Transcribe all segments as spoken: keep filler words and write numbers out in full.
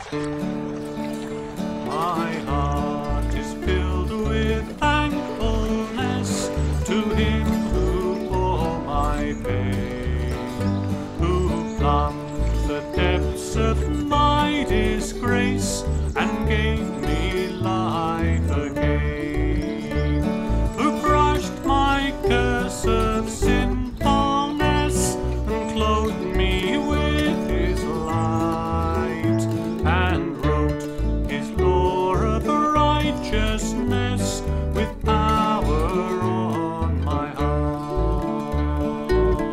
My heart is filled with thankfulness to Him who bore my pain, who plumbed the depths of my disgrace and gave me life again, who crushed my curse of sinfulness and clothed me with His light, and wrote His law of righteousness with power on my heart.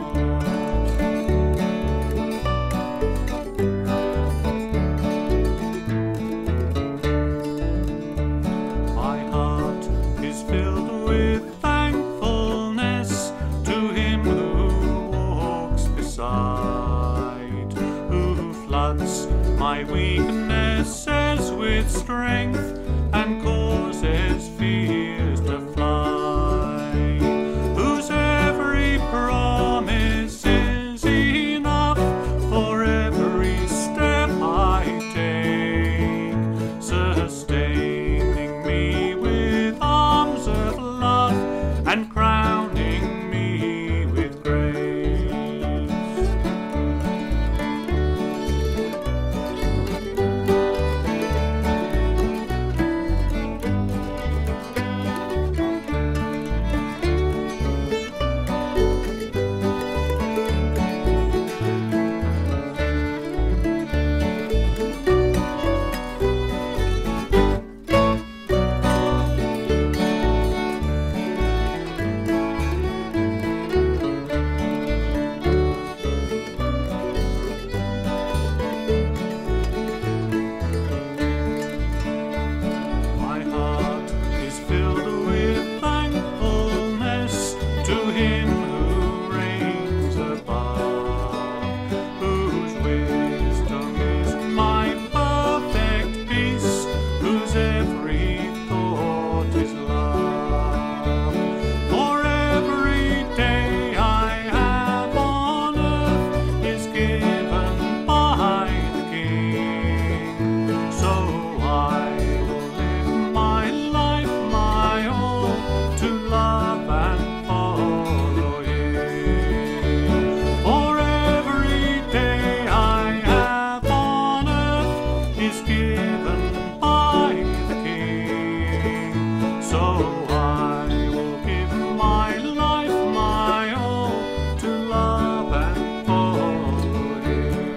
My heart is filled with thankfulness to Him who walks beside, who floods my weaknesses with strength and causes fears to fly, whose every promise is enough for every step I take, sustaining me with arms of love and crowning me with grace. My heart is filled with thankfulness to Him who reigns above, whose wisdom is my perfect peace, whose every thought is love. For every day I have on earth is given by the King, so I will live my life, my all, to love and follow Him. For every day I have on earth is given by the King, so I will give my life, my all, to love and follow Him.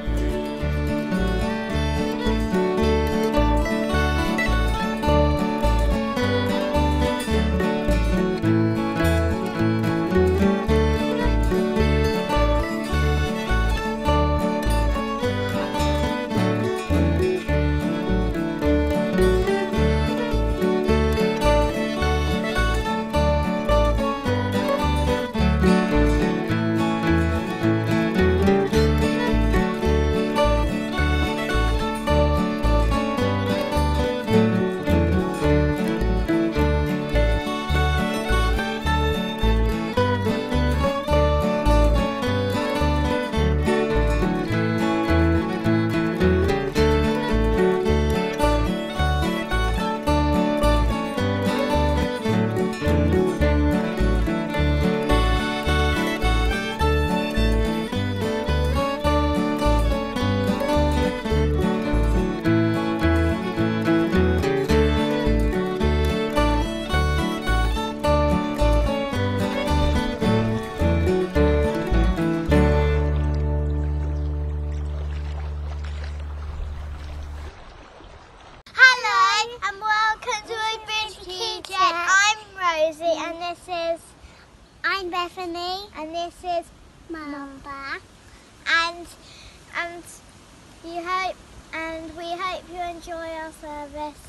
Hello and welcome to Woodbridge Quay. I'm Rosie and this is I'm Bethany and this is Mamba. And and you hope and we hope you enjoy our service.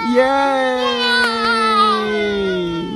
Yay!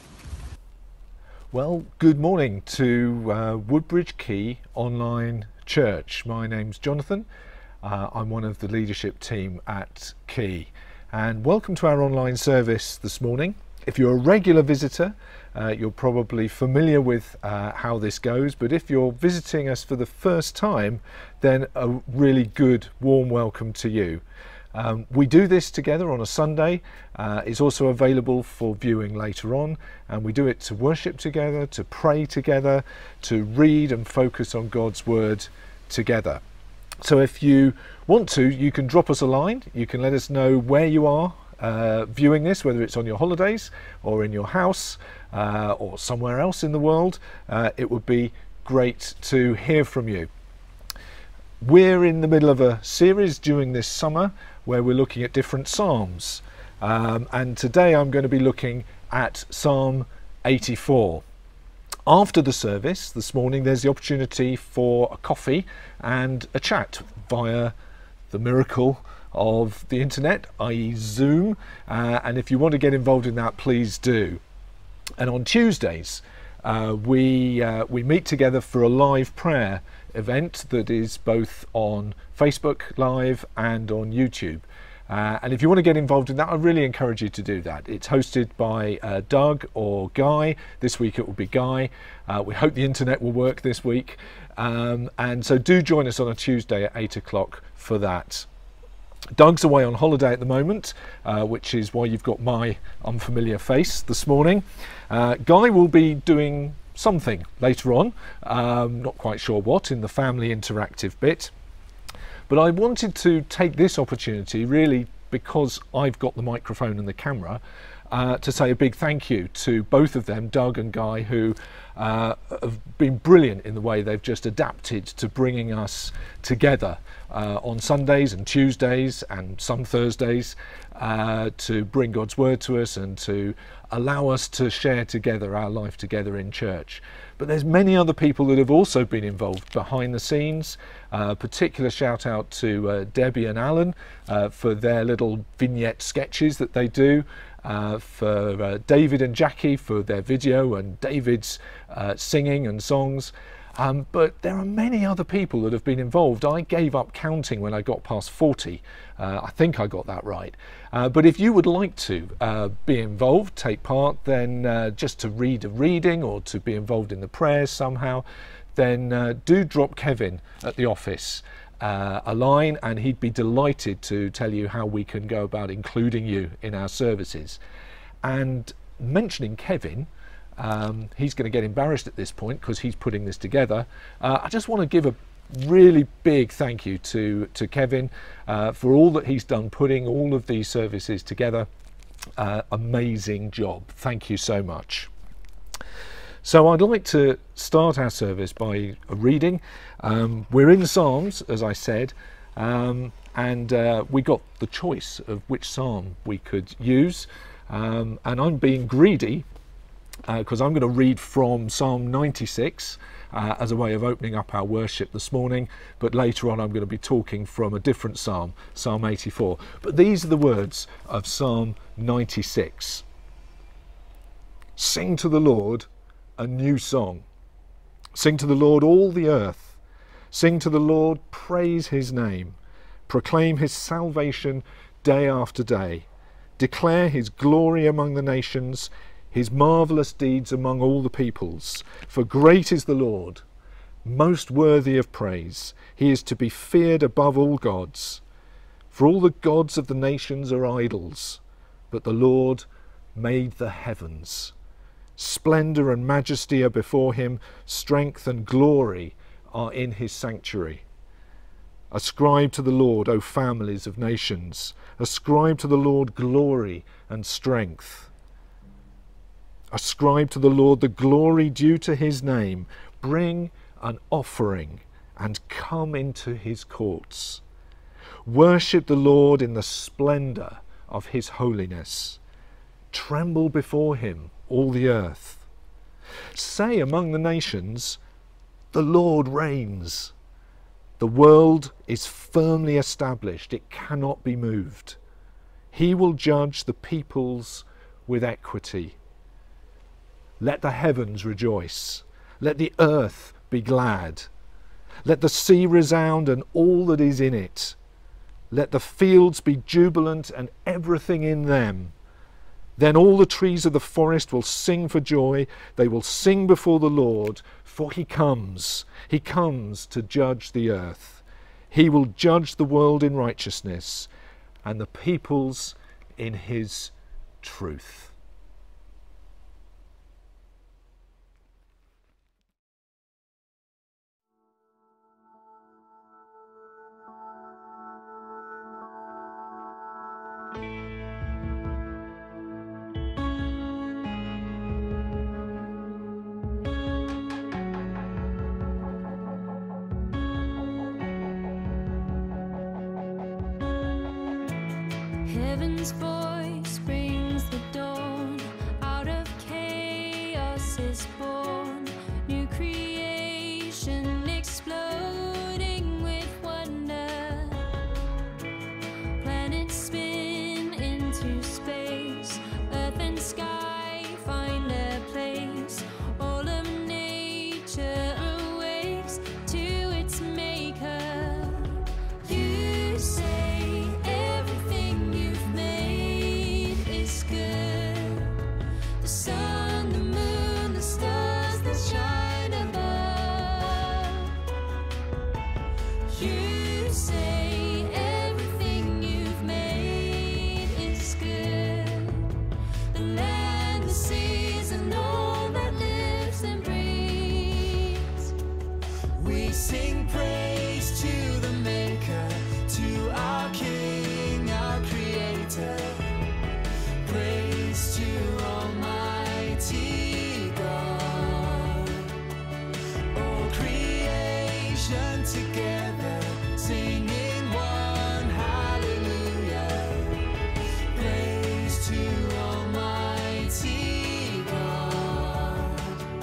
Well, good morning to uh, Woodbridge Quay Online Church. My name's Jonathan. Uh, I'm one of the leadership team at Quay, and welcome to our online service this morning. If you're a regular visitor, uh, you're probably familiar with uh, how this goes, but if you're visiting us for the first time, then a really good warm welcome to you. Um, we do this together on a Sunday. Uh, it's also available for viewing later on, and we do it to worship together, to pray together, to read and focus on God's Word together. So if you want to, you can drop us a line. You can let us know where you are uh, viewing this, whether it's on your holidays or in your house uh, or somewhere else in the world. Uh, it would be great to hear from you. We're in the middle of a series during this summer where we're looking at different psalms. Um, and today I'm going to be looking at Psalm eighty-four. After the service this morning, there's the opportunity for a coffee and a chat via the miracle of the internet, that is Zoom. Uh, and if you want to get involved in that, please do. And on Tuesdays, uh, we, uh, we meet together for a live prayer event that is both on Facebook Live and on YouTube. Uh, and if you want to get involved in that, I really encourage you to do that. It's hosted by uh, Doug or Guy. This week it will be Guy. Uh, we hope the internet will work this week. Um, and so do join us on a Tuesday at eight o'clock for that. Doug's away on holiday at the moment, uh, which is why you've got my unfamiliar face this morning. Uh, Guy will be doing something later on, um, not quite sure what, in the family interactive bit. But I wanted to take this opportunity, really, because I've got the microphone and the camera, uh, to say a big thank you to both of them, Doug and Guy, who uh, have been brilliant in the way they've just adapted to bringing us together uh, on Sundays and Tuesdays and some Thursdays uh, to bring God's Word to us and to allow us to share together our life together in church. But there's many other people that have also been involved behind the scenes. Uh, particular shout out to uh, Debbie and Alan uh, for their little vignette sketches that they do, uh, for uh, David and Jackie for their video and David's uh, singing and songs. Um, but there are many other people that have been involved. I gave up counting when I got past forty. Uh, I think I got that right. Uh, but if you would like to uh, be involved, take part, then uh, just to read a reading or to be involved in the prayers somehow, then uh, do drop Kevin at the office uh, a line, and he'd be delighted to tell you how we can go about including you in our services. And mentioning Kevin, Um, he's going to get embarrassed at this point because he's putting this together. Uh, I just want to give a really big thank you to, to Kevin uh, for all that he's done putting all of these services together. Uh, amazing job. Thank you so much. So I'd like to start our service by a reading. Um, we're in Psalms, as I said, um, and uh, we got the choice of which psalm we could use. Um, and I'm being greedy, because uh, I'm going to read from Psalm ninety-six uh, as a way of opening up our worship this morning, but later on I'm going to be talking from a different psalm, Psalm eighty-four. But these are the words of Psalm ninety-six. Sing to the Lord a new song. Sing to the Lord all the earth. Sing to the Lord, praise his name. Proclaim his salvation day after day. Declare his glory among the nations, his marvellous deeds among all the peoples. For great is the Lord, most worthy of praise. He is to be feared above all gods. For all the gods of the nations are idols, but the Lord made the heavens. Splendour and majesty are before him, strength and glory are in his sanctuary. Ascribe to the Lord, O families of nations. Ascribe to the Lord glory and strength. Ascribe to the Lord the glory due to his name. Bring an offering and come into his courts. Worship the Lord in the splendour of his holiness. Tremble before him, all the earth. Say among the nations, the Lord reigns. The world is firmly established. It cannot be moved. He will judge the peoples with equity. Let the heavens rejoice. Let the earth be glad. Let the sea resound and all that is in it. Let the fields be jubilant and everything in them. Then all the trees of the forest will sing for joy. They will sing before the Lord, for he comes. He comes to judge the earth. He will judge the world in righteousness and the peoples in his truth. Heaven's voice brings the dawn, out of chaos is born, new creation exploding with wonder, planets spin into space, earth and sky find their place, all of nature awakes to its maker. You say everything you've made is good. The sun, the moon, the stars that shine above. You say everything you've made is good. The land, the seas, and all that lives and breathes. We sing praise to the Maker, to our King, our Creator. Praise to Almighty God. All creation together, singing one hallelujah. Praise to Almighty God.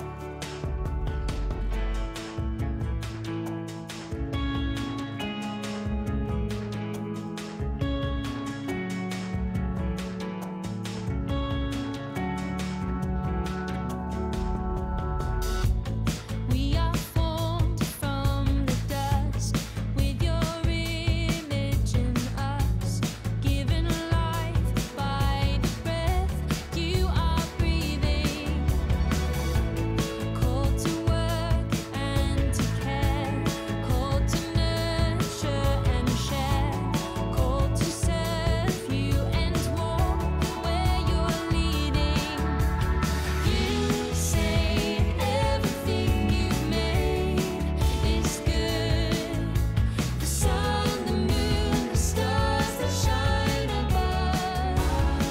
We are formed from the dust, with your image in us, given life by the breath you are breathing, called to work and to care, called to nurture and share, called to serve you and walk where you're leading. You say everything you've made is good. The sun, the moon, the stars that shine above.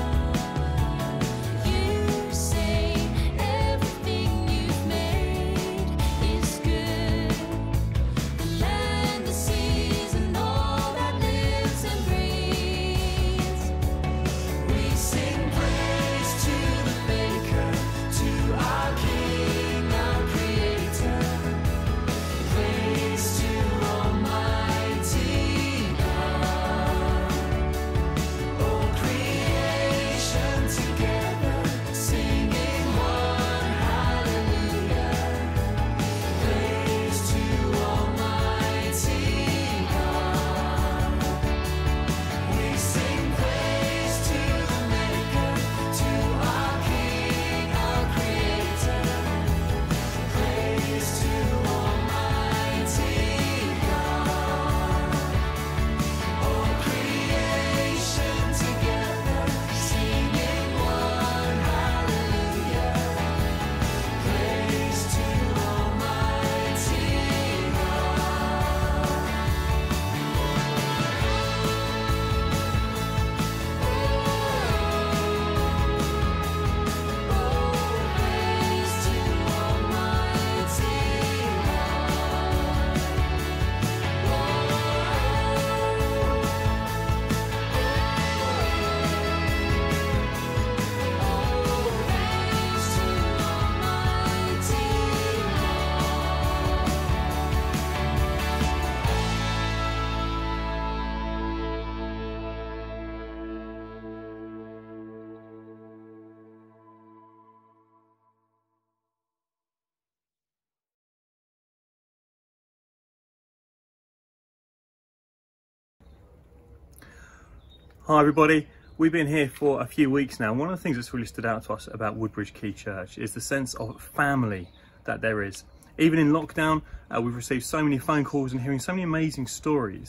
You say everything you've made is good. The land, the seas, and all that lives and breathes. We sing praise to the Maker, to our King, our Creator. Praise to Almighty God. All creation together, singing one hallelujah. Praise to Almighty God. We sing praise to the Maker, to our King, our Creator. Praise to Almighty God. All creation together, singing one hallelujah. Praise to Almighty God. Oh, praise to Almighty Hi everybody, we've been here for a few weeks now. One of the things that's really stood out to us about Woodbridge Quay Church is the sense of family that there is. Even in lockdown, uh, we've received so many phone calls and hearing so many amazing stories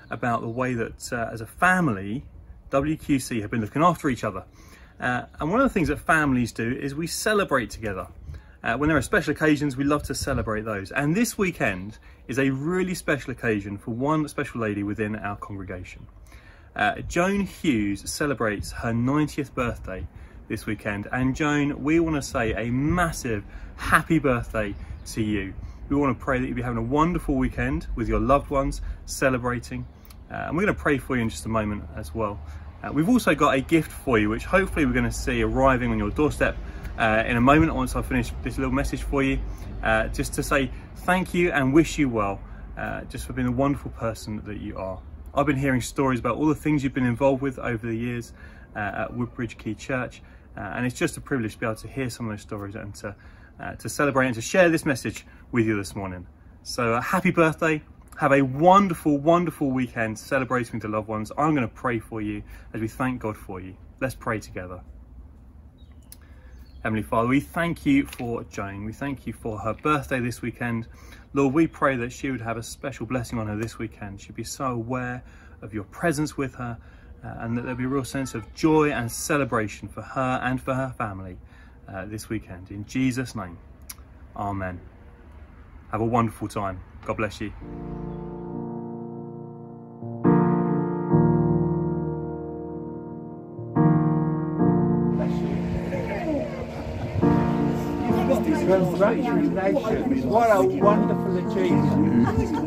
about the way that uh, as a family, W Q C have been looking after each other. Uh, and one of the things that families do is we celebrate together. Uh, when there are special occasions, we love to celebrate those. And this weekend is a really special occasion for one special lady within our congregation. Uh, Joan Hughes celebrates her ninetieth birthday this weekend. And Joan, we want to say a massive happy birthday to you. We want to pray that you'll be having a wonderful weekend with your loved ones, celebrating. Uh, and we're going to pray for you in just a moment as well. Uh, we've also got a gift for you, which hopefully we're going to see arriving on your doorstep uh, in a moment once I finish this little message for you, uh, just to say thank you and wish you well, uh, just for being the wonderful person that you are. I've been hearing stories about all the things you've been involved with over the years uh, at Woodbridge Quay Church, uh, and it's just a privilege to be able to hear some of those stories and to, uh, to celebrate and to share this message with you this morning. So uh, happy birthday. Have a wonderful, wonderful weekend celebrating with the loved ones. I'm going to pray for you as we thank God for you. Let's pray together. Heavenly Father, we thank you for Jane. We thank you for her birthday this weekend. Lord, we pray that she would have a special blessing on her this weekend. She'd be so aware of your presence with her, uh, and that there'd be a real sense of joy and celebration for her and for her family uh, this weekend. In Jesus' name, amen. Have a wonderful time. God bless you. Congratulations. What a wonderful achievement.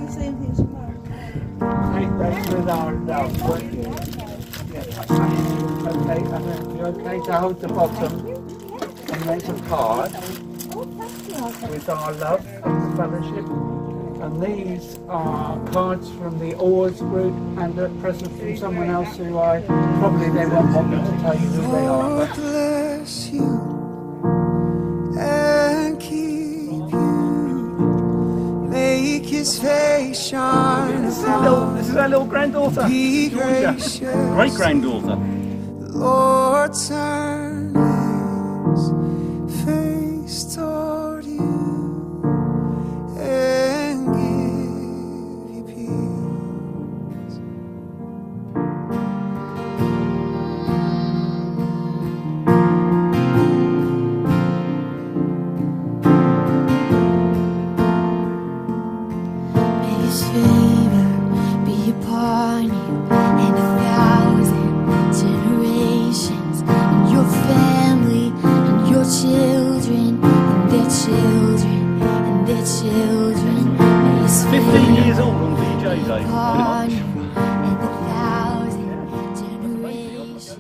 Take that with our love, won't you? Yeah. Okay, and then you're okay to hold the bottom and make a card with our love and fellowship. And these are cards from the Oars group and a present from someone else who I probably they won't want me to tell you who they are. God bless you and keep you. Make his face shine. This is our little, this is our little granddaughter. Be Georgia. gracious. Great granddaughter. Lord, turn his face toward you and give you peace. May his favor be upon you and a thousand generations, and your family and your children and their children and their children. May his fifteen years favor old on V J be Day. upon you and a thousand generations.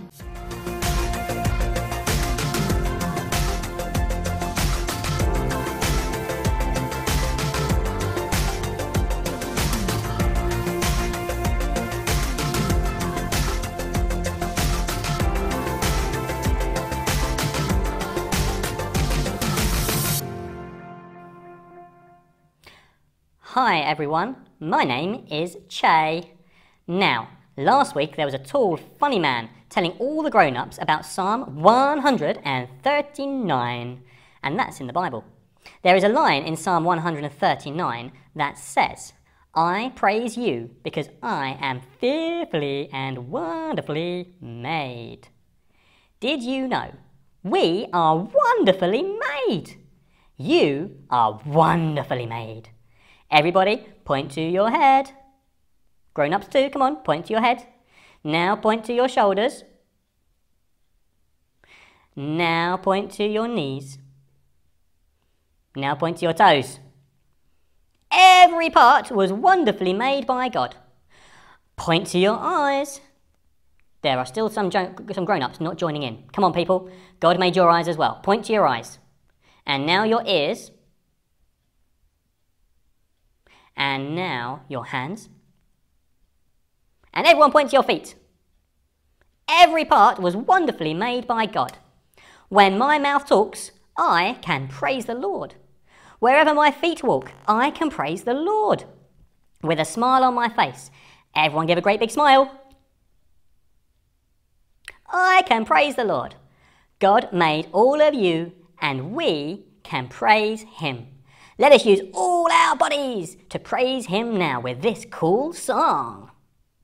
Hi everyone, my name is Che. Now, last week there was a tall, funny man telling all the grown-ups about Psalm one hundred thirty-nine, and that's in the Bible. There is a line in Psalm one hundred thirty-nine that says, I praise you because I am fearfully and wonderfully made. Did you know we are wonderfully made? You are wonderfully made. Everybody, point to your head. Grown-ups too, come on, point to your head. Now point to your shoulders. Now point to your knees. Now point to your toes. Every part was wonderfully made by God. Point to your eyes. There are still some, jo- some grown-ups not joining in. Come on, people. God made your eyes as well. Point to your eyes. And now your ears. And now your hands. And everyone point to your feet. Every part was wonderfully made by God. When my mouth talks, I can praise the Lord. Wherever my feet walk, I can praise the Lord. With a smile on my face, everyone give a great big smile. I can praise the Lord. God made all of you, and we can praise him. Let us use all our bodies to praise him now with this cool song.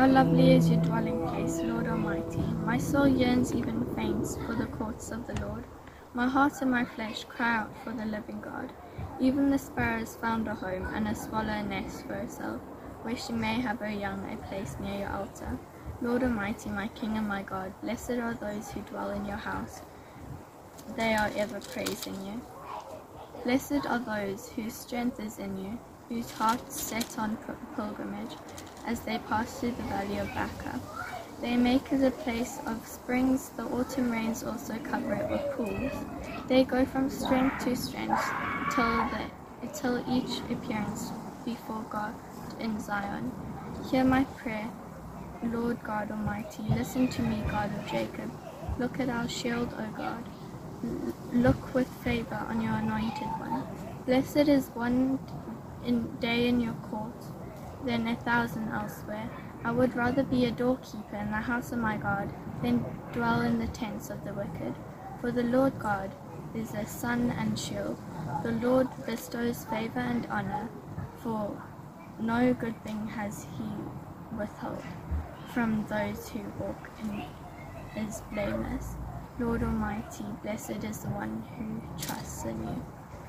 How lovely is your dwelling place, Lord Almighty. My soul yearns, even faints, for the courts of the Lord. My heart and my flesh cry out for the living God. Even the sparrow has found a home, and a swallow a nest for herself, where she may have her young a place near your altar. Lord Almighty, my King and my God, blessed are those who dwell in your house. They are ever praising you. Blessed are those whose strength is in you, whose hearts set on pilgrimage, as they pass through the valley of Baca. They make it a place of springs, the autumn rains also cover it with pools. They go from strength to strength, till, the, till each appearance before God in Zion. Hear my prayer, Lord God Almighty. Listen to me, God of Jacob. Look at our shield, O God. L- look with favor on your anointed one. Blessed is one in day in your courts than a thousand elsewhere. I would rather be a doorkeeper in the house of my God than dwell in the tents of the wicked. For the Lord God is a sun and shield. The Lord bestows favor and honor, for no good thing has he withheld from those who walk in is blameless. Lord Almighty, blessed is the one who trusts in you.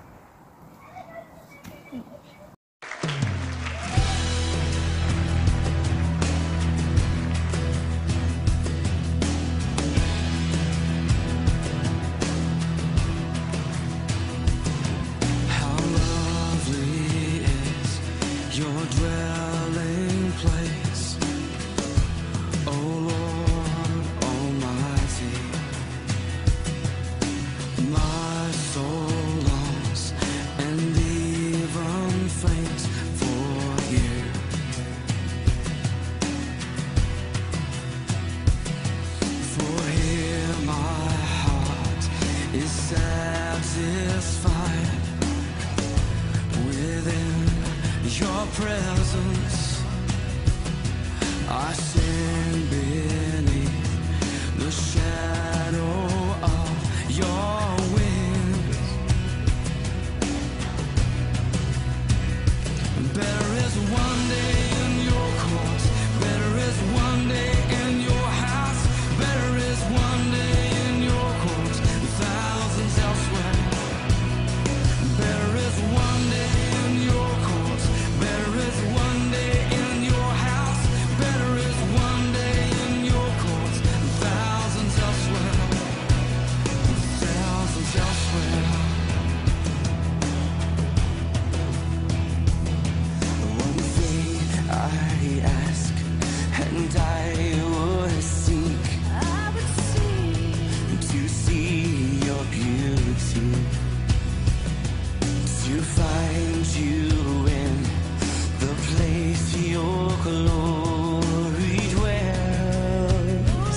How lovely is your dwelling place, O Lord Almighty. My soul longs and even faints for you. For here my heart is satisfied within your presence. I stand beneath the shadow of your wings. Better is one day in your courts, better is one day in your house, better is one day in your courts than thousands elsewhere. Better is one day in your courts, better is one day in your house, better is one day in your courts than thousands elsewhere, thousands elsewhere. One thing I ask, and I would seek, I would seek to see your beauty, to find you in the place your glory dwells.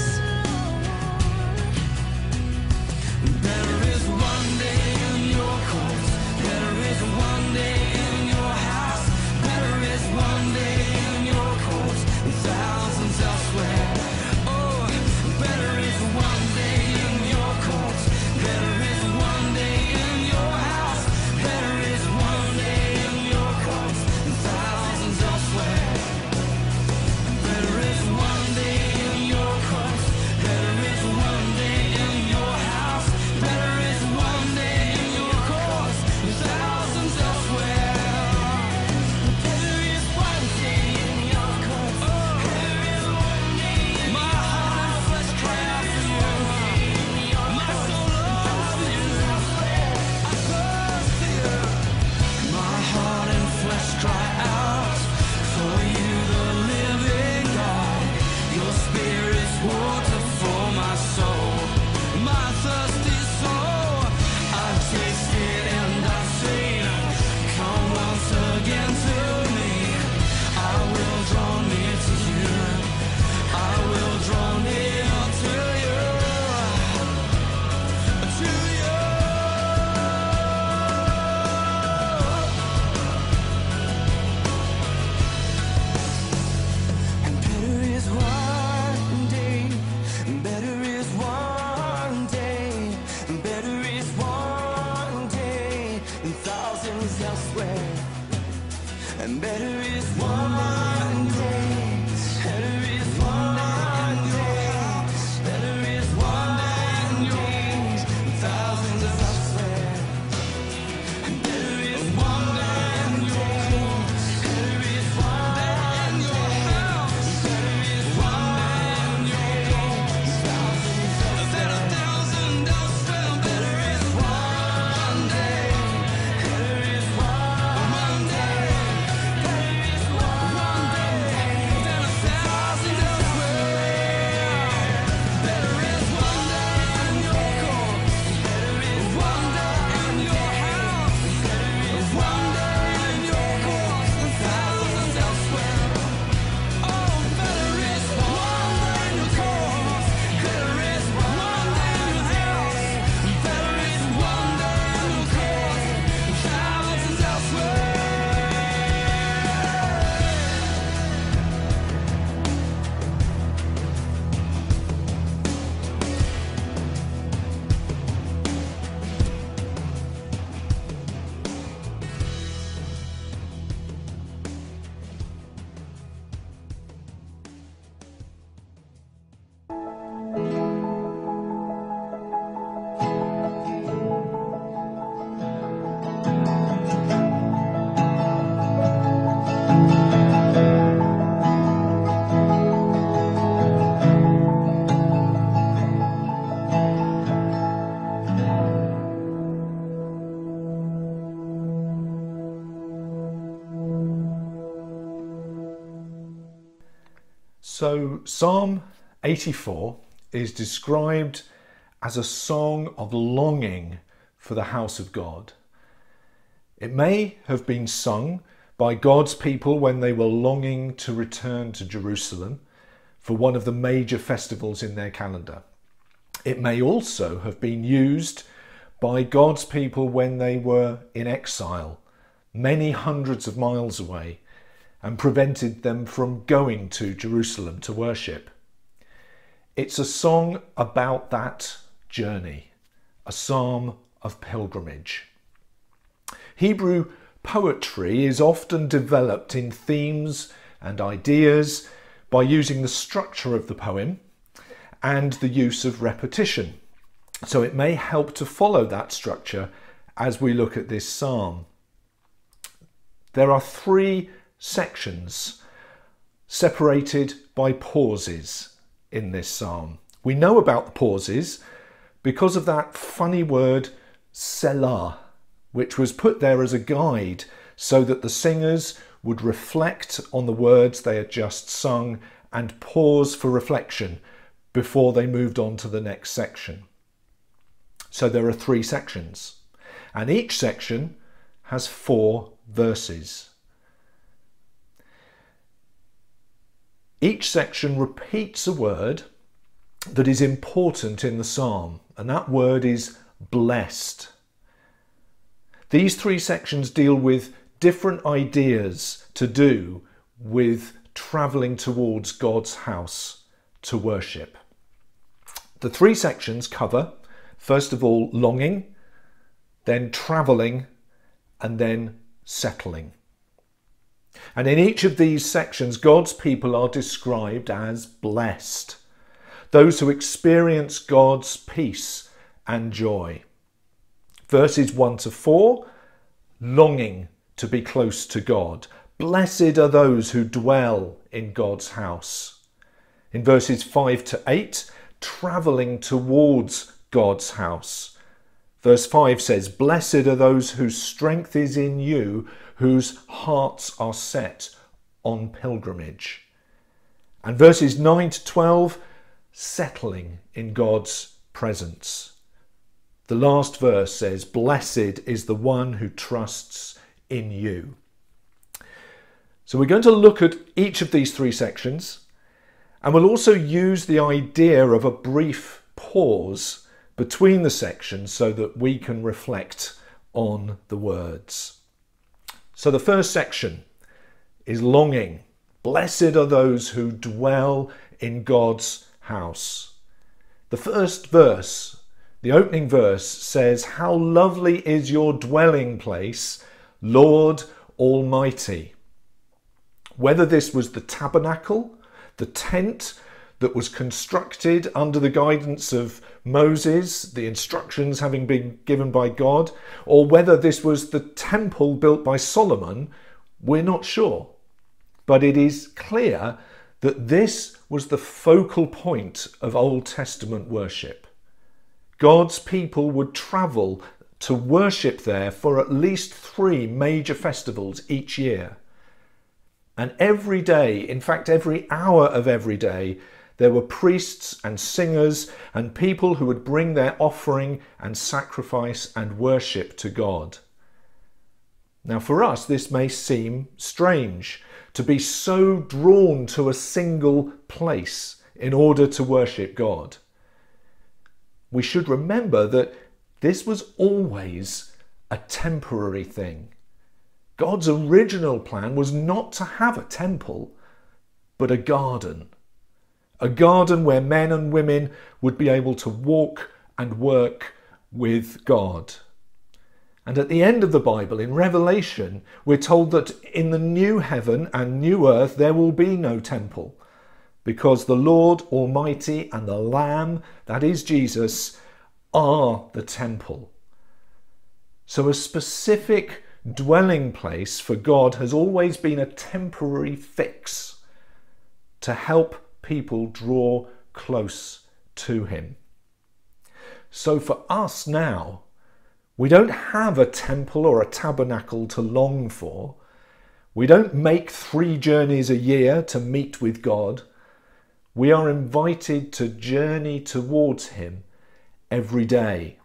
Better is one day in your courts, better is one day in your house, better is one day in your courts than thousands elsewhere. Oh, better is one day in your courts, better is one day in your house, better is one day in your courts than thousands elsewhere. Better is one day in your courts, better is one day in your house, better is one day in your courts than thousands elsewhere. Better is one day in your courts, better is one day in my heart and flesh cry out for you. My soul loves you, I thirst for you. My heart and flesh cry out for you, the living God. Your spirit's water for my soul, my thirsty soul. I've tasted and I've seen. Come once again to me. I will draw near to you. I will draw near to you. To you. And better is one day, better is one day, better is one day than thousands elsewhere. And better is one day, better So Psalm eighty-four is described as a song of longing for the house of God. It may have been sung by God's people when they were longing to return to Jerusalem for one of the major festivals in their calendar. It may also have been used by God's people when they were in exile, many hundreds of miles away, and prevented them from going to Jerusalem to worship. It's a song about that journey, a psalm of pilgrimage. Hebrew poetry is often developed in themes and ideas by using the structure of the poem and the use of repetition. So it may help to follow that structure as we look at this psalm. There are three sections separated by pauses in this psalm. We know about the pauses because of that funny word Selah, which was put there as a guide so that the singers would reflect on the words they had just sung and pause for reflection before they moved on to the next section. So there are three sections, and each section has four verses. Each section repeats a word that is important in the psalm, and that word is blessed. These three sections deal with different ideas to do with travelling towards God's house to worship. The three sections cover, first of all, longing, then travelling, and then settling. And in each of these sections, God's people are described as blessed, those who experience God's peace and joy. Verses one to four, longing to be close to God. Blessed are those who dwell in God's house. In verses five to eight, travelling towards God's house. Verse five says, blessed are those whose strength is in you, whose hearts are set on pilgrimage. And verses nine to twelve, settling in God's presence. The last verse says, blessed is the one who trusts in you. So we're going to look at each of these three sections, and we'll also use the idea of a brief pause between the sections so that we can reflect on the words. So the first section is longing. Blessed are those who dwell in God's house. The first verse, the opening verse, says, how lovely is your dwelling place, Lord Almighty. Whether this was the tabernacle, the tent that was constructed under the guidance of Moses, the instructions having been given by God, or whether this was the temple built by Solomon, we're not sure. But it is clear that this was the focal point of Old Testament worship. God's people would travel to worship there for at least three major festivals each year. And every day, in fact every hour of every day, there were priests and singers and people who would bring their offering and sacrifice and worship to God. Now for us, this may seem strange to be so drawn to a single place in order to worship God. We should remember that this was always a temporary thing. God's original plan was not to have a temple, but a garden. A garden where men and women would be able to walk and work with God. And at the end of the Bible, in Revelation, we're told that in the new heaven and new earth there will be no temple, because the Lord Almighty and the Lamb, that is Jesus, are the temple. So a specific dwelling place for God has always been a temporary fix to help people draw close to him. So for us now, we don't have a temple or a tabernacle to long for. We don't make three journeys a year to meet with God. We are invited to journey towards him every day.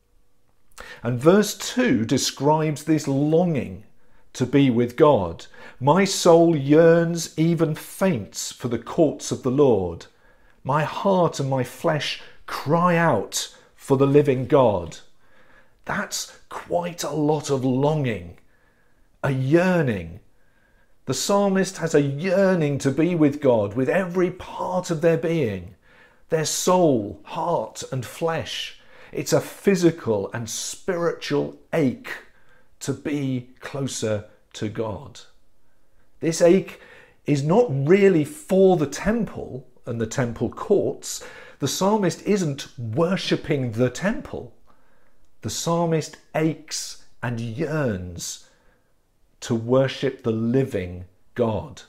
And verse two describes this longing to be with God. My soul yearns, even faints, for the courts of the Lord. My heart and my flesh cry out for the living God. That's quite a lot of longing, a yearning. The psalmist has a yearning to be with God with every part of their being, their soul, heart and flesh. It's a physical and spiritual ache to be closer to God. This ache is not really for the temple and the temple courts. The psalmist isn't worshipping the temple. The psalmist aches and yearns to worship the living God.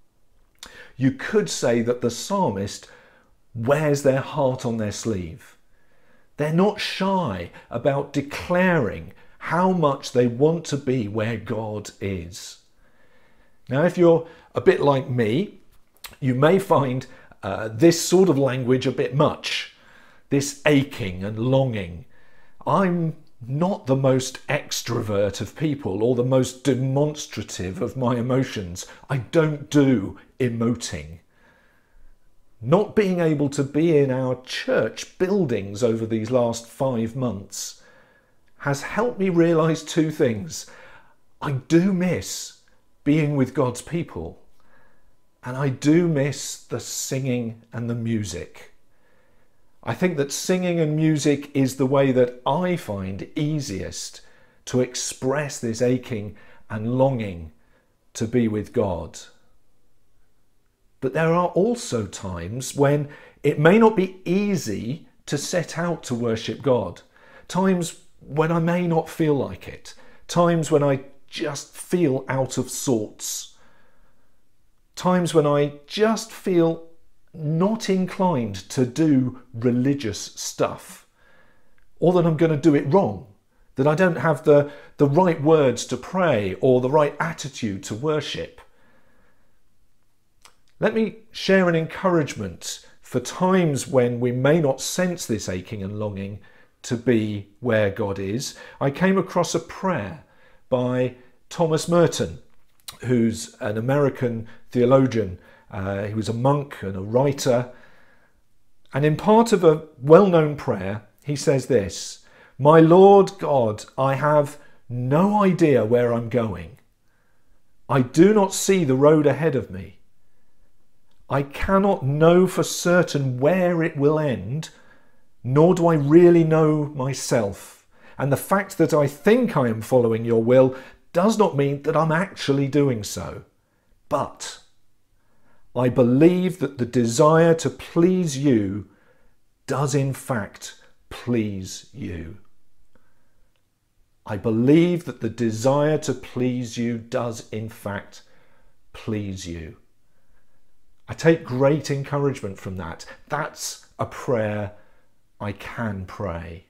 You could say that the psalmist wears their heart on their sleeve. They're not shy about declaring how much they want to be where God is. Now, if you're a bit like me, you may find uh, this sort of language a bit much, this aching and longing. I'm not the most extrovert of people or the most demonstrative of my emotions. I don't do emoting. Not being able to be in our church buildings over these last five months has helped me realise two things. I do miss being with God's people, and I do miss the singing and the music. I think that singing and music is the way that I find easiest to express this aching and longing to be with God. But there are also times when it may not be easy to set out to worship God. Times when I may not feel like it. Times when I just feel out of sorts. Times when I just feel not inclined to do religious stuff, or that I'm going to do it wrong, that I don't have the, the right words to pray or the right attitude to worship. Let me share an encouragement for times when we may not sense this aching and longing to be where God is. I came across a prayer by Thomas Merton, who's an American theologian. Uh, he was a monk and a writer. And in part of a well-known prayer, he says this: "My Lord God, I have no idea where I'm going. I do not see the road ahead of me. I cannot know for certain where it will end, nor do I really know myself. And the fact that I think I am following your will does not mean that I'm actually doing so. But I believe that the desire to please you does in fact please you. I believe that the desire to please you does in fact please you." I take great encouragement from that. That's a prayer I can pray.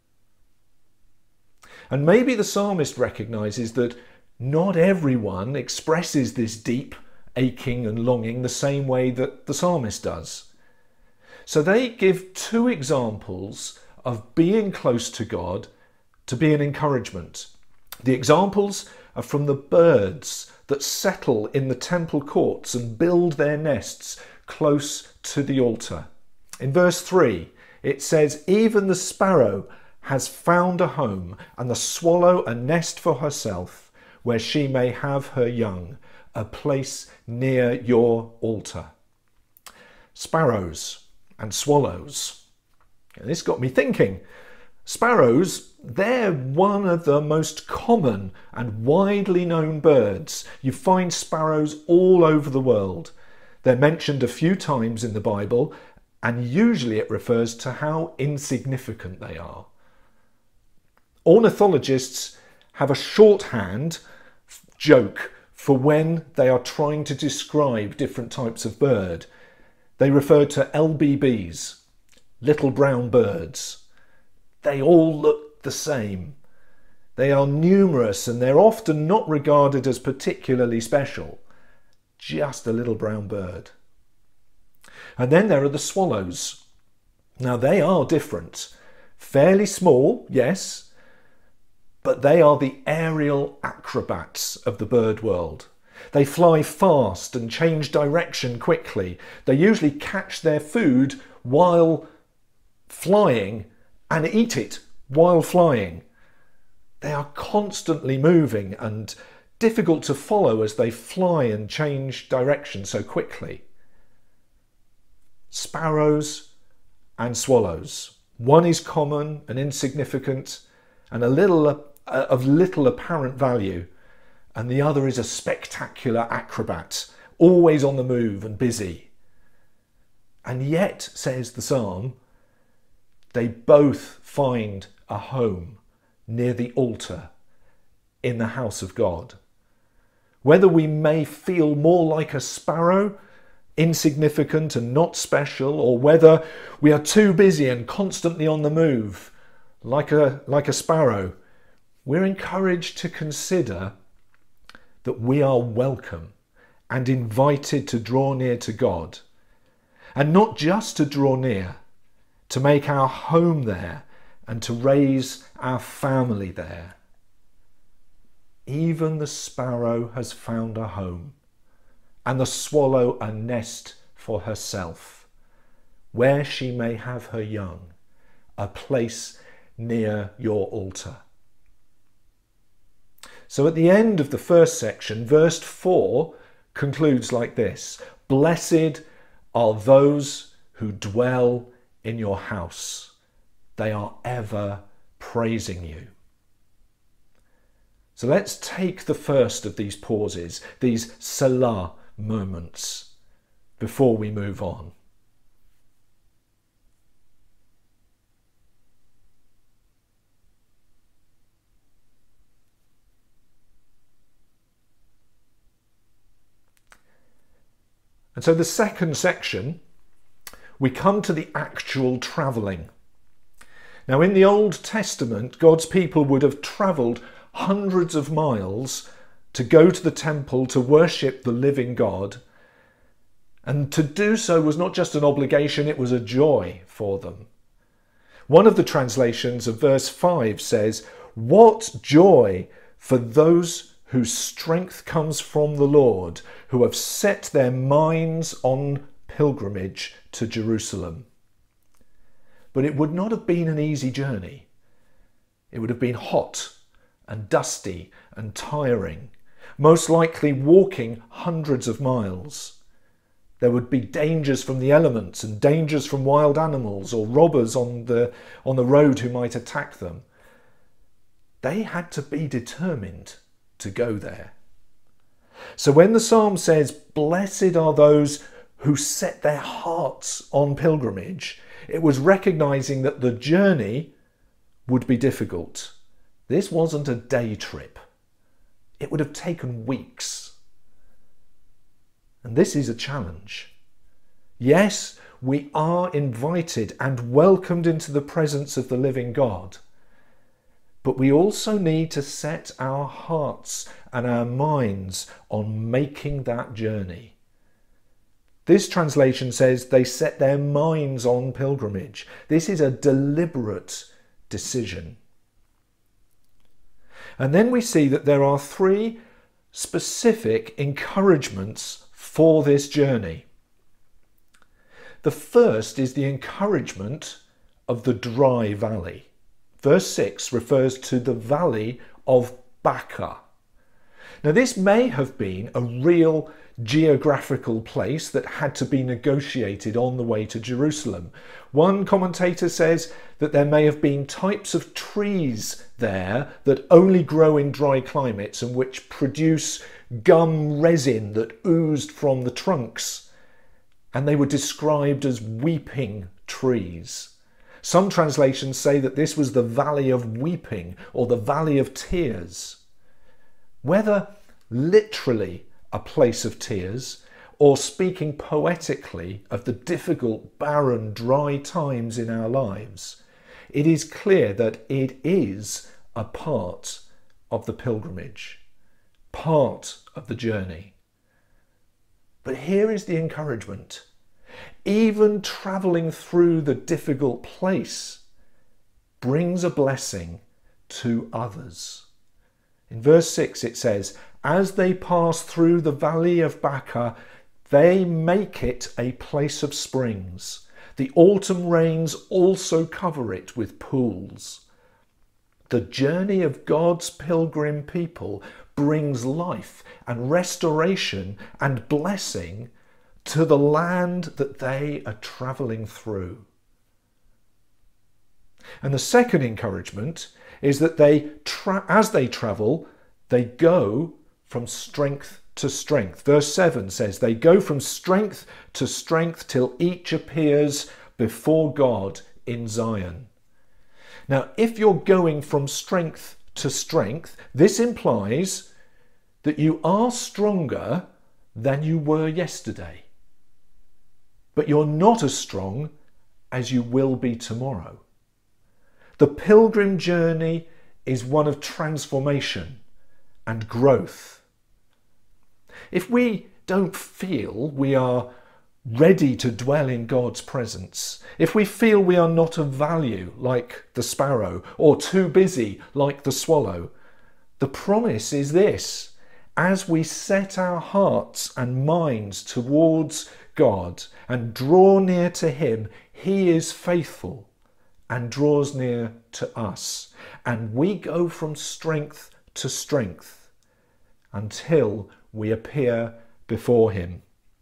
And maybe the psalmist recognises that not everyone expresses this deep aching and longing the same way that the psalmist does. So they give two examples of being close to God to be an encouragement. The examples are from the birds that settle in the temple courts and build their nests close to the altar. In verse three, it says, "Even the sparrow has found a home, and the swallow a nest for herself, where she may have her young, a place near your altar." Sparrows and swallows. And this got me thinking. Sparrows, they're one of the most common and widely known birds. You find sparrows all over the world. They're mentioned a few times in the Bible, and usually it refers to how insignificant they are. Ornithologists have a shorthand joke for when they are trying to describe different types of bird. They refer to L B Bs, little brown birds. They all look the same. They are numerous and they're often not regarded as particularly special. Just a little brown bird. And then there are the swallows. Now they are different. Fairly small, yes, but they are the aerial acrobats of the bird world. They fly fast and change direction quickly. They usually catch their food while flying and eat it while flying. They are constantly moving and difficult to follow as they fly and change direction so quickly. Sparrows and swallows. One is common and insignificant and a little uh, of little apparent value, and the other is a spectacular acrobat, always on the move and busy. And yet, says the psalm, they both find a home near the altar in the house of God. Whether we may feel more like a sparrow, insignificant and not special, or whether we are too busy and constantly on the move, like a, like a sparrow, we're encouraged to consider that we are welcome and invited to draw near to God. And not just to draw near, to make our home there and to raise our family there. Even the sparrow has found a home, and the swallow a nest for herself, where she may have her young, a place near your altar. So at the end of the first section, verse four concludes like this: Blessed are those who dwell in your house. They are ever praising you. So let's take the first of these pauses, these Selah moments, before we move on. And so the second section, we come to the actual travelling. Now in the Old Testament, God's people would have travelled hundreds of miles to go to the temple to worship the living God. And to do so was not just an obligation, it was a joy for them. One of the translations of verse five says, "What joy for those whose strength comes from the Lord, who have set their minds on pilgrimage to Jerusalem." But it would not have been an easy journey. It would have been hot and dusty and tiring, most likely walking hundreds of miles. There would be dangers from the elements and dangers from wild animals or robbers on the, on the road who might attack them. They had to be determined to go there. So when the psalm says, "Blessed are those who set their hearts on pilgrimage," it was recognizing that the journey would be difficult. This wasn't a day trip. It would have taken weeks. And this is a challenge. Yes, we are invited and welcomed into the presence of the living God. But we also need to set our hearts and our minds on making that journey. This translation says they set their minds on pilgrimage. This is a deliberate decision. And then we see that there are three specific encouragements for this journey. The first is the encouragement of the dry valley. Verse six refers to the valley of Baca. Now this may have been a real geographical place that had to be negotiated on the way to Jerusalem. One commentator says that there may have been types of trees there that only grow in dry climates and which produce gum resin that oozed from the trunks, and they were described as weeping trees. Some translations say that this was the valley of weeping or the valley of tears. Whether literally a place of tears or speaking poetically of the difficult, barren, dry times in our lives, it is clear that it is a part of the pilgrimage, part of the journey. But here is the encouragement. even travelling through the difficult place brings a blessing to others. In verse six it says, as they pass through the valley of Baca, they make it a place of springs. The autumn rains also cover it with pools. The journey of God's pilgrim people brings life and restoration and blessing to the land that they are travelling through. And the second encouragement is that they, tra- as they travel, they go from strength to strength. Verse seven says, they go from strength to strength till each appears before God in Zion. Now, if you're going from strength to strength, this implies that you are stronger than you were yesterday. But you're not as strong as you will be tomorrow. The pilgrim journey is one of transformation and growth. If we don't feel we are ready to dwell in God's presence, if we feel we are not of value like the sparrow or too busy like the swallow, the promise is this: as we set our hearts and minds towards God and draw near to him, he is faithful and draws near to us, and we go from strength to strength until we appear before him.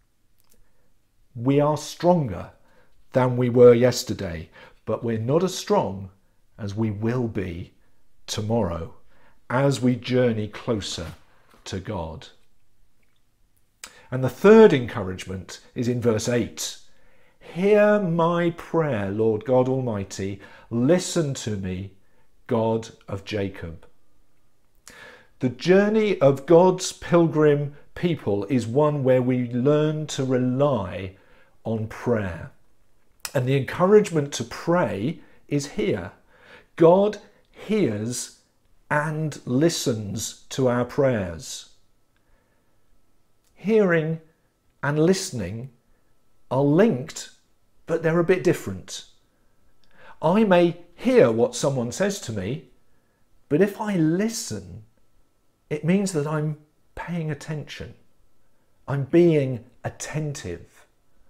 We are stronger than we were yesterday, but we're not as strong as we will be tomorrow as we journey closer to God. And the third encouragement is in verse eight. Hear my prayer, Lord God Almighty. Listen to me, God of Jacob. The journey of God's pilgrim people is one where we learn to rely on prayer. And the encouragement to pray is here. God hears and listens to our prayers. Hearing and listening are linked, but they're a bit different. I may hear what someone says to me, but if I listen, it means that I'm paying attention. I'm being attentive.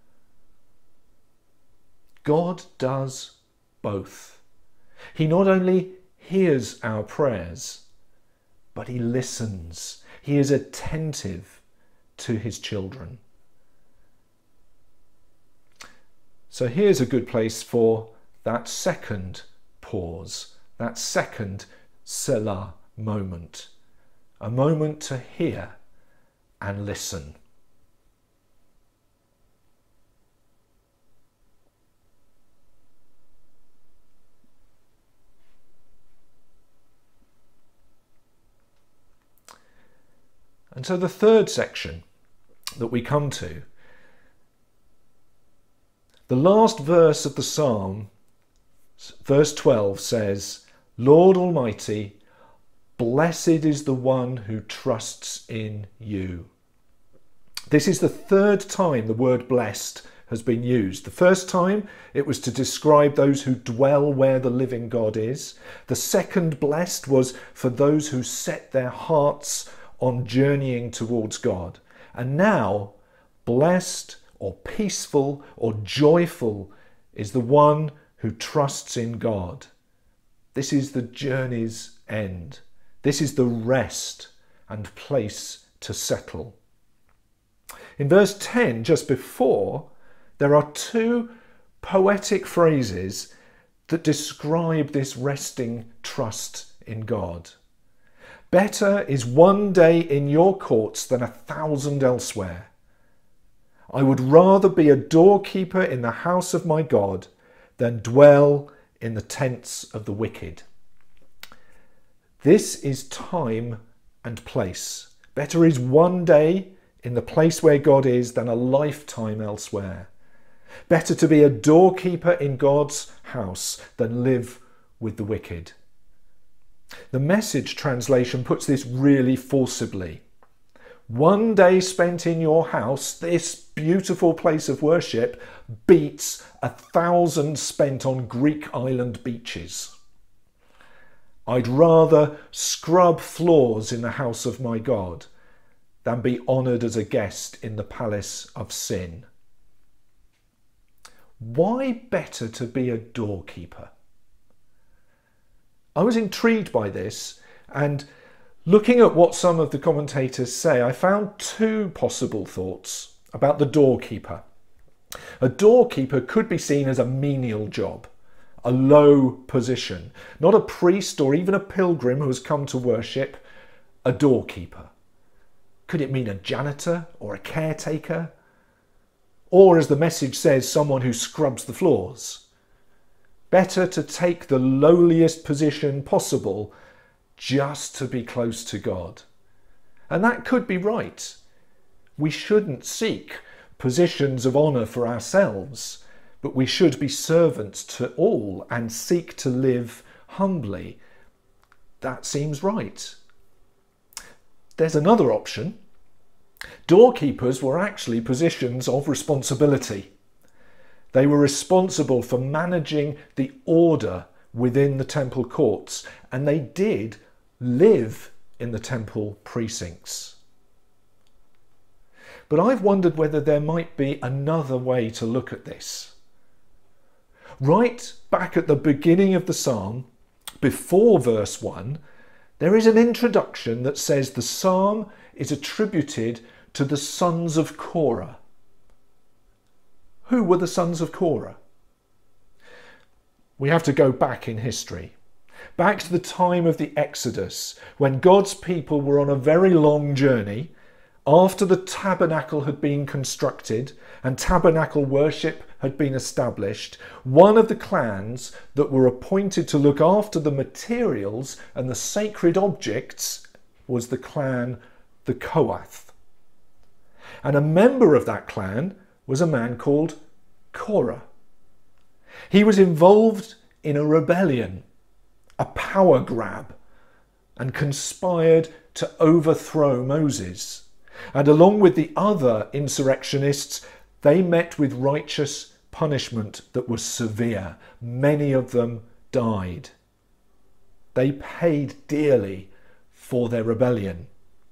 God does both. He not only hears our prayers, but he listens. He is attentive to his children. So here's a good place for that second pause, that second Selah moment, a moment to hear and listen. And so the third section that we come to, the last verse of the psalm, verse twelve, says, Lord Almighty, blessed is the one who trusts in you. This is the third time the word blessed has been used. The first time it was to describe those who dwell where the living God is. The second blessed was for those who set their hearts on journeying towards God. And now, blessed or peaceful or joyful is the one who trusts in God. This is the journey's end. This is the rest and place to settle. In verse ten, just before, there are two poetic phrases that describe this resting trust in God. Better is one day in your courts than a thousand elsewhere. I would rather be a doorkeeper in the house of my God than dwell in the tents of the wicked. This is time and place. Better is one day in the place where God is than a lifetime elsewhere. Better to be a doorkeeper in God's house than live with the wicked. The Message translation puts this really forcibly. One day spent in your house, this beautiful place of worship, beats a thousand spent on Greek island beaches. I'd rather scrub floors in the house of my God than be honoured as a guest in the palace of sin. Why better to be a doorkeeper? I was intrigued by this, and looking at what some of the commentators say, I found two possible thoughts about the doorkeeper. A doorkeeper could be seen as a menial job, a low position, not a priest or even a pilgrim who has come to worship, a doorkeeper. Could it mean a janitor or a caretaker? Or, as the message says, someone who scrubs the floors? Better to take the lowliest position possible just to be close to God. And that could be right. We shouldn't seek positions of honour for ourselves, but we should be servants to all and seek to live humbly. That seems right. There's another option. Doorkeepers were actually positions of responsibility. They were responsible for managing the order within the temple courts, and they did live in the temple precincts. But I've wondered whether there might be another way to look at this. Right back at the beginning of the psalm, before verse one, there is an introduction that says the psalm is attributed to the sons of Korah. Who were the sons of Korah? We have to go back in history, back to the time of the Exodus, when God's people were on a very long journey after the tabernacle had been constructed and tabernacle worship had been established. One of the clans that were appointed to look after the materials and the sacred objects was the clan, the Kohath. And a member of that clan was a man called Korah. He was involved in a rebellion, a power grab, and conspired to overthrow Moses. And along with the other insurrectionists, they met with righteous punishment that was severe. Many of them died. They paid dearly for their rebellion.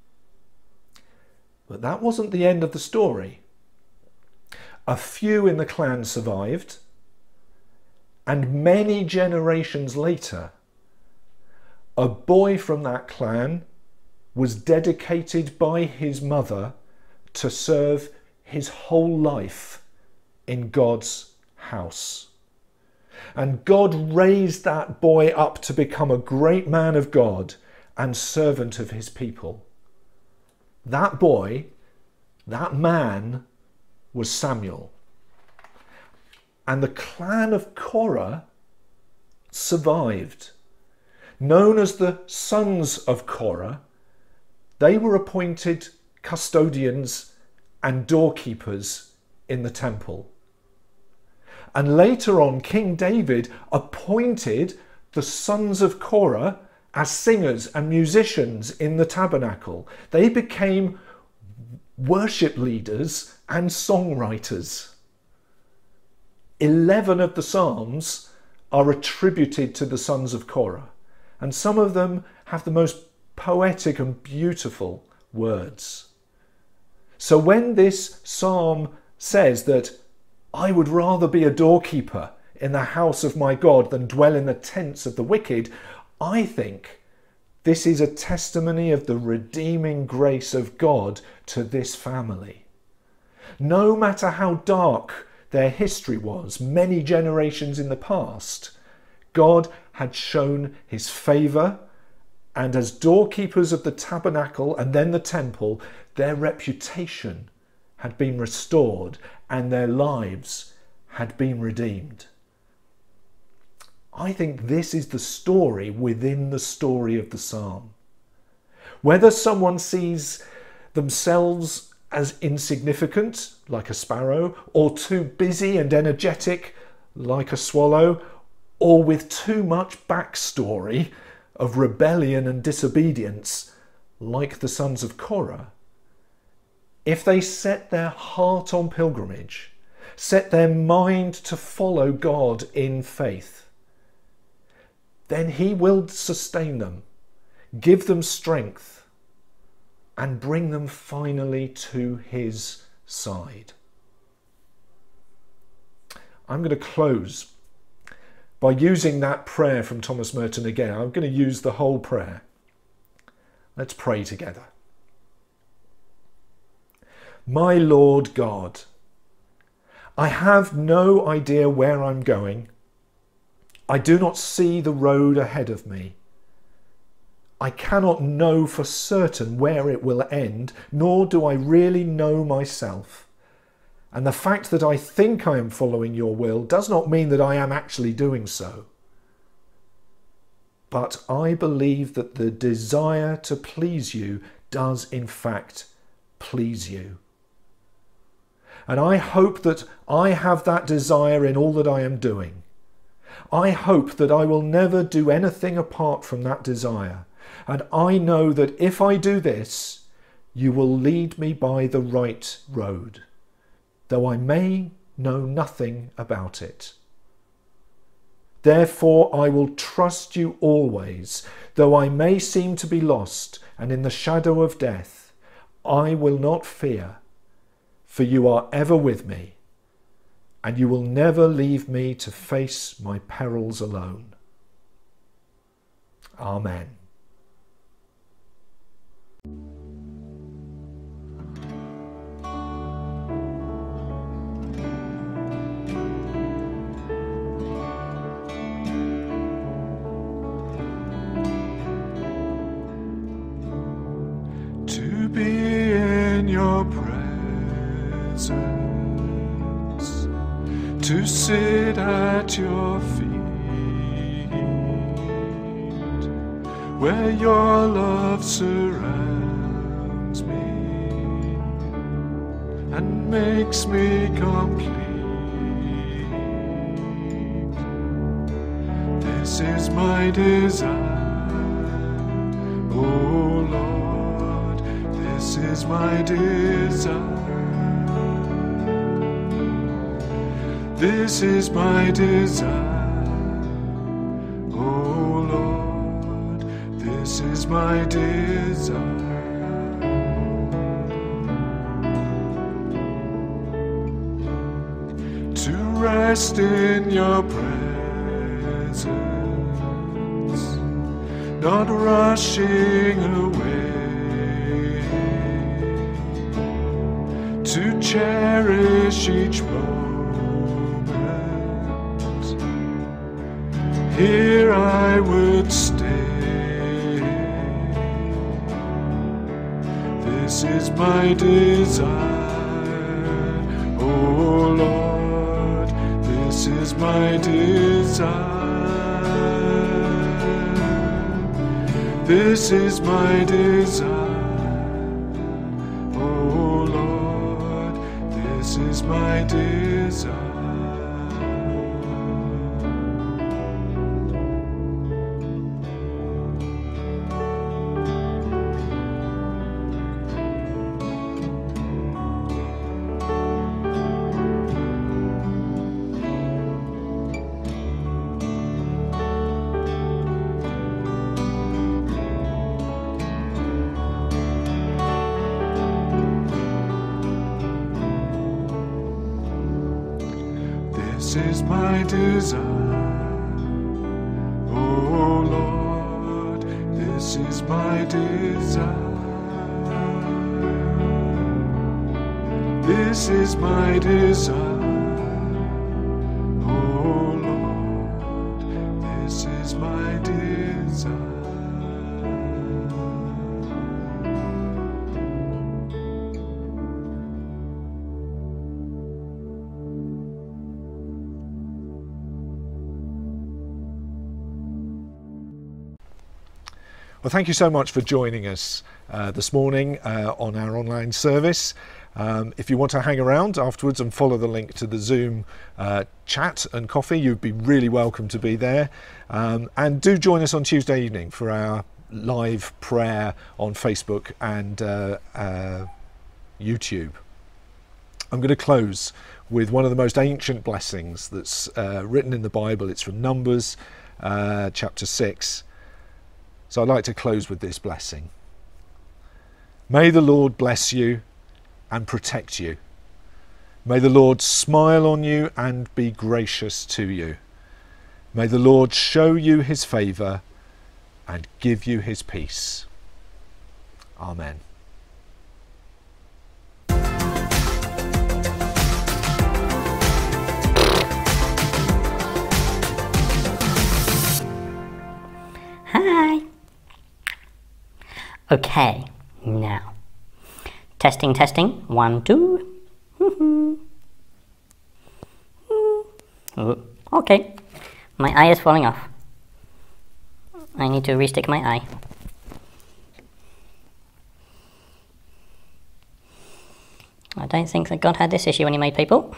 But that wasn't the end of the story. A few in the clan survived, and many generations later, a boy from that clan was dedicated by his mother to serve his whole life in God's house. And God raised that boy up to become a great man of God and servant of his people. That boy, that man, was Samuel. And the clan of Korah survived. Known as the sons of Korah, they were appointed custodians and doorkeepers in the temple. And later on, King David appointed the sons of Korah as singers and musicians in the tabernacle. They became worship leaders and songwriters. Eleven of the Psalms are attributed to the sons of Korah, and some of them have the most poetic and beautiful words. So when this psalm says that I would rather be a doorkeeper in the house of my God than dwell in the tents of the wicked, I think this is a testimony of the redeeming grace of God to this family. No matter how dark their history was, many generations in the past, God had shown his favour, and as doorkeepers of the tabernacle and then the temple, their reputation had been restored and their lives had been redeemed. I think this is the story within the story of the psalm. Whether someone sees themselves as insignificant, like a sparrow, or too busy and energetic, like a swallow, or with too much backstory of rebellion and disobedience, like the sons of Korah, if they set their heart on pilgrimage, set their mind to follow God in faith, then he will sustain them, give them strength, and bring them finally to his side. I'm going to close by using that prayer from Thomas Merton again. I'm going to use the whole prayer. Let's pray together. My Lord God, I have no idea where I'm going. I do not see the road ahead of me. I cannot know for certain where it will end, nor do I really know myself. And the fact that I think I am following your will does not mean that I am actually doing so. But I believe that the desire to please you does in fact please you. And I hope that I have that desire in all that I am doing. I hope that I will never do anything apart from that desire. And I know that if I do this, you will lead me by the right road, though I may know nothing about it. Therefore I will trust you always, though I may seem to be lost and in the shadow of death. I will not fear, for you are ever with me, and you will never leave me to face my perils alone. Amen. To be in your presence, to sit at your feet, where your love surrounds me and makes me complete. This is my desire, oh Lord, this is my desire. This is my desire, oh Lord, this is my desire. To rest in your presence, not rushing away, to cherish each moment. Here I would stay. This is my desire, oh Lord, this is my desire. This is my desire, oh Lord, this is my desire. This is my desire, oh Lord, this is my desire. This is my desire, oh Lord, this is my desire. Well, thank you so much for joining us uh, this morning uh, on our online service. Um, if you want to hang around afterwards and follow the link to the Zoom uh, chat and coffee, you'd be really welcome to be there. Um, and do join us on Tuesday evening for our live prayer on Facebook and uh, uh, YouTube. I'm going to close with one of the most ancient blessings that's uh, written in the Bible. It's from Numbers uh, chapter six. So I'd like to close with this blessing. May the Lord bless you and protect you. May the Lord smile on you and be gracious to you. May the Lord show you his favour and give you his peace. Amen. Hi. Okay, now. Testing, testing. One, two. Oh, okay. My eye is falling off. I need to restick my eye. I don't think that God had this issue when he made people.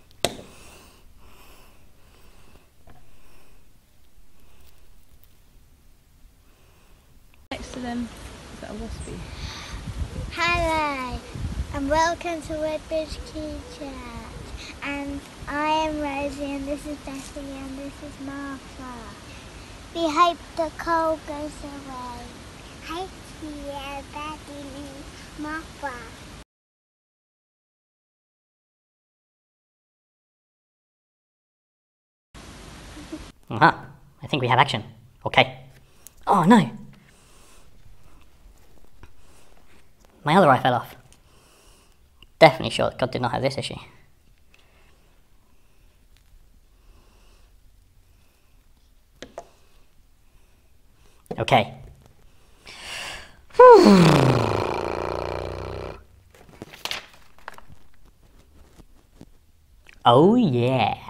Next to them, is that a waspy? Hello, and welcome to Woodbridge Quay Church. And I am Rosie, and this is Bessie, and this is Martha. We hope the cold goes away. Hi, dear Daddy, Martha. Aha, I think we have action. Okay. Oh no! My other eye fell off. Definitely sure that God did not have this issue. Okay. Oh yeah.